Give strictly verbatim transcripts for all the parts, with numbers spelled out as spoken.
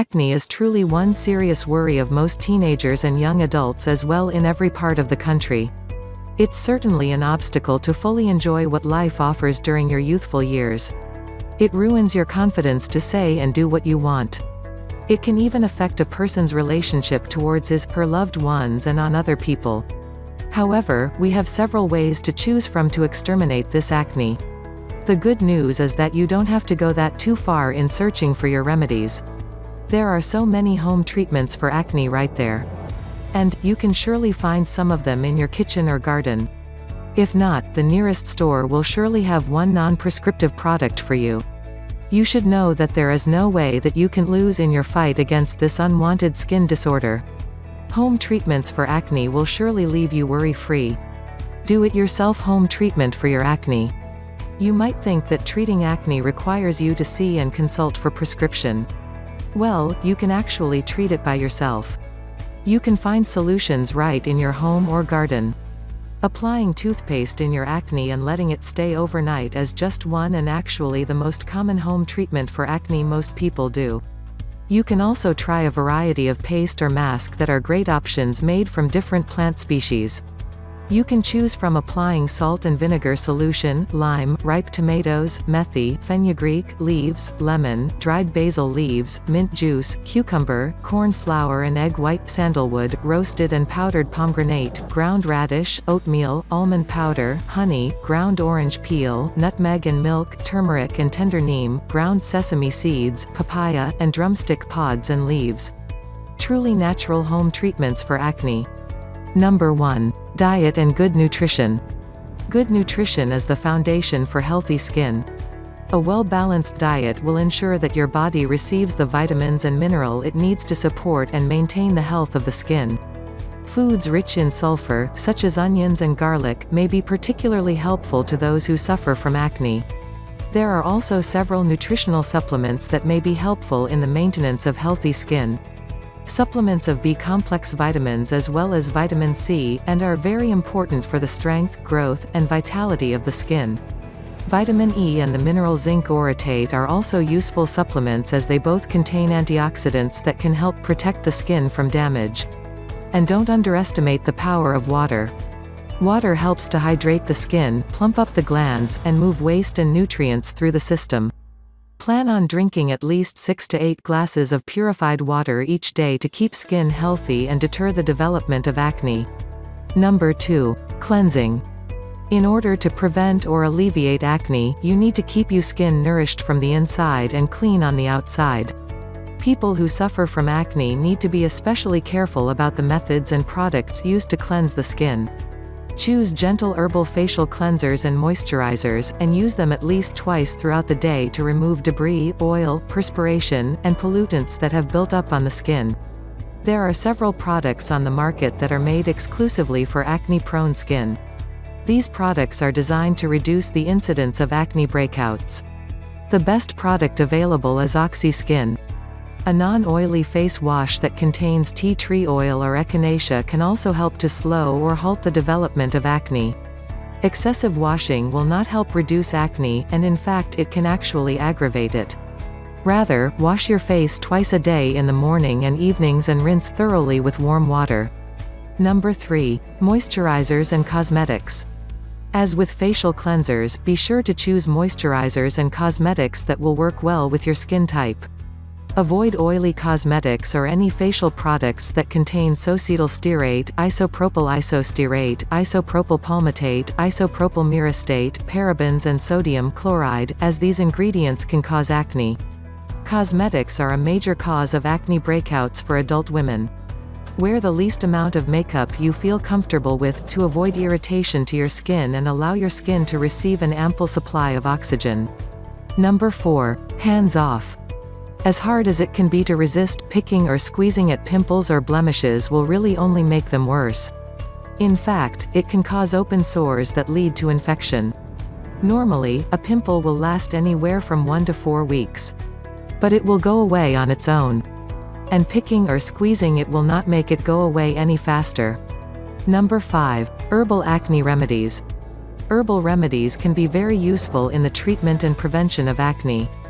Acne is truly one serious worry of most teenagers and young adults as well in every part of the country. It's certainly an obstacle to fully enjoy what life offers during your youthful years. It ruins your confidence to say and do what you want. It can even affect a person's relationship towards his, her loved ones and on other people. However, we have several ways to choose from to exterminate this acne. The good news is that you don't have to go that too far in searching for your remedies. There are so many home treatments for acne right there. And, you can surely find some of them in your kitchen or garden. If not, the nearest store will surely have one non-prescriptive product for you. You should know that there is no way that you can lose in your fight against this unwanted skin disorder. Home treatments for acne will surely leave you worry-free. Do-it-yourself home treatment for your acne. You might think that treating acne requires you to see and consult for prescription. Well, you can actually treat it by yourself. You can find solutions right in your home or garden. Applying toothpaste in your acne and letting it stay overnight is just one and actually the most common home treatment for acne most people do. You can also try a variety of paste or mask that are great options made from different plant species. You can choose from applying salt and vinegar solution, lime, ripe tomatoes, methi, fenugreek, leaves, lemon, dried basil leaves, mint juice, cucumber, corn flour and egg white, sandalwood, roasted and powdered pomegranate, ground radish, oatmeal, almond powder, honey, ground orange peel, nutmeg and milk, turmeric and tender neem, ground sesame seeds, papaya, and drumstick pods and leaves. Truly natural home treatments for acne. Number one. Diet and good nutrition. Good nutrition is the foundation for healthy skin. A well-balanced diet will ensure that your body receives the vitamins and mineral it needs to support and maintain the health of the skin. Foods rich in sulfur, such as onions and garlic, may be particularly helpful to those who suffer from acne. There are also several nutritional supplements that may be helpful in the maintenance of healthy skin. Supplements of B-complex vitamins as well as vitamin C, and are very important for the strength, growth, and vitality of the skin. Vitamin E and the mineral zinc orotate are also useful supplements as they both contain antioxidants that can help protect the skin from damage. And don't underestimate the power of water. Water helps to hydrate the skin, plump up the glands, and move waste and nutrients through the system. Plan on drinking at least six to eight glasses of purified water each day to keep skin healthy and deter the development of acne. Number two. Cleansing. In order to prevent or alleviate acne, you need to keep your skin nourished from the inside and clean on the outside. People who suffer from acne need to be especially careful about the methods and products used to cleanse the skin. Choose gentle herbal facial cleansers and moisturizers, and use them at least twice throughout the day to remove debris, oil, perspiration, and pollutants that have built up on the skin. There are several products on the market that are made exclusively for acne-prone skin. These products are designed to reduce the incidence of acne breakouts. The best product available is OxySkin. A non-oily face wash that contains tea tree oil or echinacea can also help to slow or halt the development of acne. Excessive washing will not help reduce acne, and in fact it can actually aggravate it. Rather, wash your face twice a day in the morning and evenings and rinse thoroughly with warm water. Number three. Moisturizers and cosmetics. As with facial cleansers, be sure to choose moisturizers and cosmetics that will work well with your skin type. Avoid oily cosmetics or any facial products that contain socetyl stearate, isopropyl isostearate, isopropyl palmitate, isopropyl myristate, parabens and sodium chloride, as these ingredients can cause acne. Cosmetics are a major cause of acne breakouts for adult women. Wear the least amount of makeup you feel comfortable with to avoid irritation to your skin and allow your skin to receive an ample supply of oxygen. Number four. Hands off. As hard as it can be to resist, picking or squeezing at pimples or blemishes will really only make them worse. In fact, it can cause open sores that lead to infection. Normally, a pimple will last anywhere from one to four weeks. But it will go away on its own. And picking or squeezing it will not make it go away any faster. Number five. Herbal acne remedies. Herbal remedies can be very useful in the treatment and prevention of acne.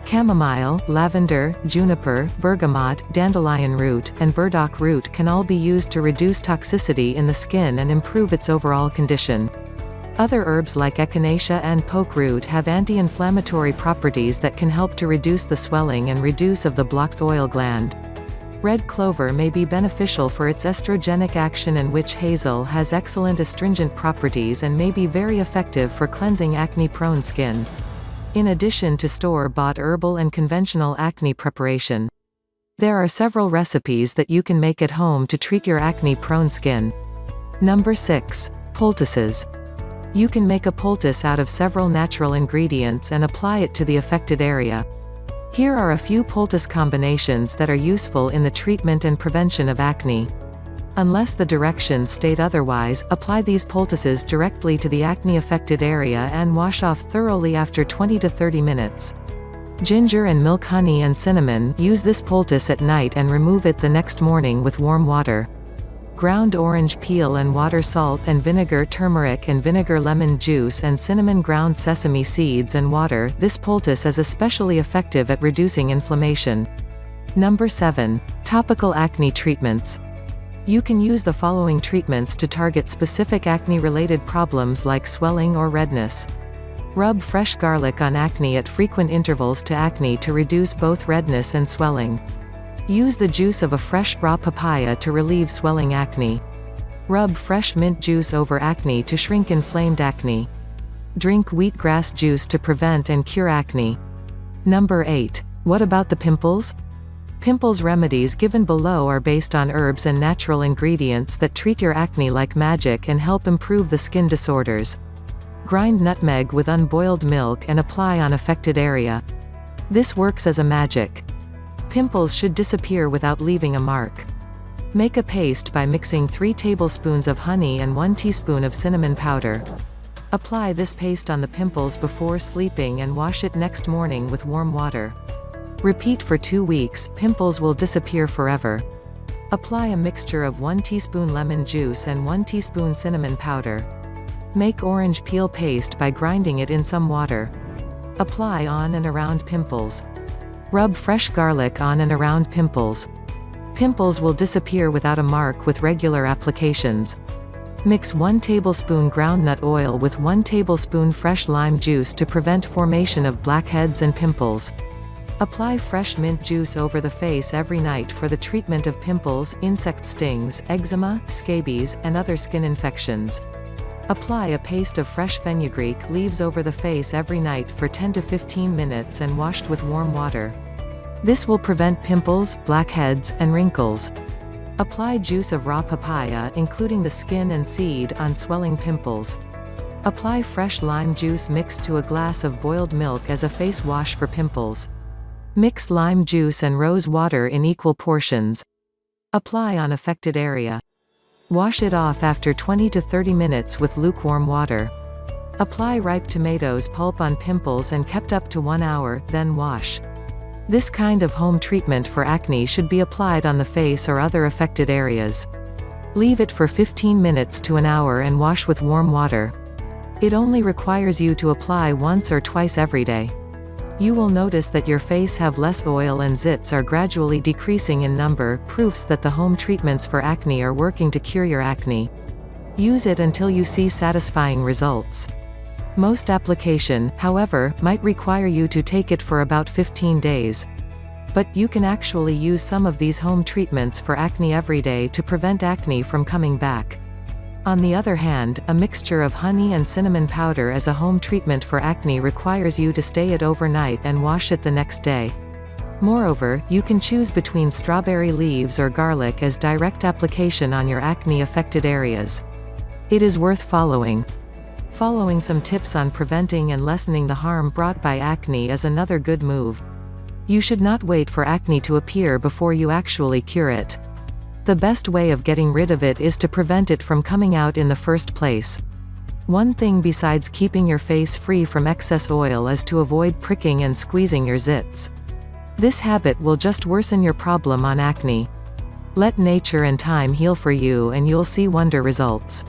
Chamomile, lavender, juniper, bergamot, dandelion root, and burdock root can all be used to reduce toxicity in the skin and improve its overall condition. Other herbs like echinacea and poke root have anti-inflammatory properties that can help to reduce the swelling and reduce of the blocked oil gland. Red clover may be beneficial for its estrogenic action, and witch hazel has excellent astringent properties and may be very effective for cleansing acne-prone skin. In addition to store-bought herbal and conventional acne preparation, there are several recipes that you can make at home to treat your acne-prone skin. Number six. Poultices. You can make a poultice out of several natural ingredients and apply it to the affected area. Here are a few poultice combinations that are useful in the treatment and prevention of acne. Unless the directions state otherwise, apply these poultices directly to the acne-affected area and wash off thoroughly after twenty to thirty minutes. Ginger and milk, honey and cinnamon. Use this poultice at night and remove it the next morning with warm water. Ground orange peel and water, salt and vinegar, turmeric and vinegar, lemon juice and cinnamon, ground sesame seeds and water. This poultice is especially effective at reducing inflammation. Number seven. Topical acne treatments. You can use the following treatments to target specific acne-related problems like swelling or redness. Rub fresh garlic on acne at frequent intervals to acne to reduce both redness and swelling. Use the juice of a fresh raw papaya to relieve swelling acne. Rub fresh mint juice over acne to shrink inflamed acne. Drink wheatgrass juice to prevent and cure acne. Number eight. What about the pimples? Pimples remedies given below are based on herbs and natural ingredients that treat your acne like magic and help improve the skin disorders. Grind nutmeg with unboiled milk and apply on affected area. This works as a magic. Pimples should disappear without leaving a mark. Make a paste by mixing three tablespoons of honey and one teaspoon of cinnamon powder. Apply this paste on the pimples before sleeping and wash it next morning with warm water. Repeat for two weeks, pimples will disappear forever. Apply a mixture of one teaspoon lemon juice and one teaspoon cinnamon powder. Make orange peel paste by grinding it in some water. Apply on and around pimples. Rub fresh garlic on and around pimples. Pimples will disappear without a mark with regular applications. Mix one tablespoon groundnut oil with one tablespoon fresh lime juice to prevent formation of blackheads and pimples. Apply fresh mint juice over the face every night for the treatment of pimples, insect stings, eczema, scabies, and other skin infections. Apply a paste of fresh fenugreek leaves over the face every night for ten to fifteen minutes and washed with warm water. This will prevent pimples, blackheads, and wrinkles. Apply juice of raw papaya, including the skin and seed, on swelling pimples. Apply fresh lime juice mixed to a glass of boiled milk as a face wash for pimples. Mix lime juice and rose water in equal portions. Apply on affected area. Wash it off after twenty to thirty minutes with lukewarm water. Apply ripe tomatoes pulp on pimples and kept up to one hour, then wash. This kind of home treatment for acne should be applied on the face or other affected areas. Leave it for fifteen minutes to an hour and wash with warm water. It only requires you to apply once or twice every day. You will notice that your face have less oil and zits are gradually decreasing in number, proofs that the home treatments for acne are working to cure your acne. Use it until you see satisfying results. Most application, however, might require you to take it for about fifteen days. But you can actually use some of these home treatments for acne every day to prevent acne from coming back. On the other hand, a mixture of honey and cinnamon powder as a home treatment for acne requires you to stay it overnight and wash it the next day. Moreover, you can choose between strawberry leaves or garlic as direct application on your acne-affected areas. It is worth following. Following some tips on preventing and lessening the harm brought by acne is another good move. You should not wait for acne to appear before you actually cure it. The best way of getting rid of it is to prevent it from coming out in the first place. One thing besides keeping your face free from excess oil is to avoid pricking and squeezing your zits. This habit will just worsen your problem on acne. Let nature and time heal for you and you'll see wonder results.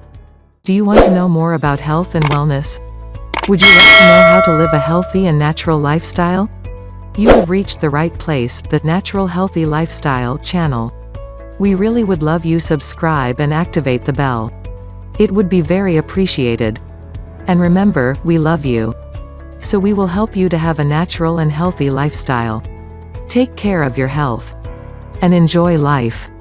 Do you want to know more about health and wellness? Would you like to know how to live a healthy and natural lifestyle? You have reached the right place, the Natural Healthy Lifestyle channel. We really would love you subscribe and activate the bell. It would be very appreciated. And remember, we love you. So we will help you to have a natural and healthy lifestyle. Take care of your health. And enjoy life.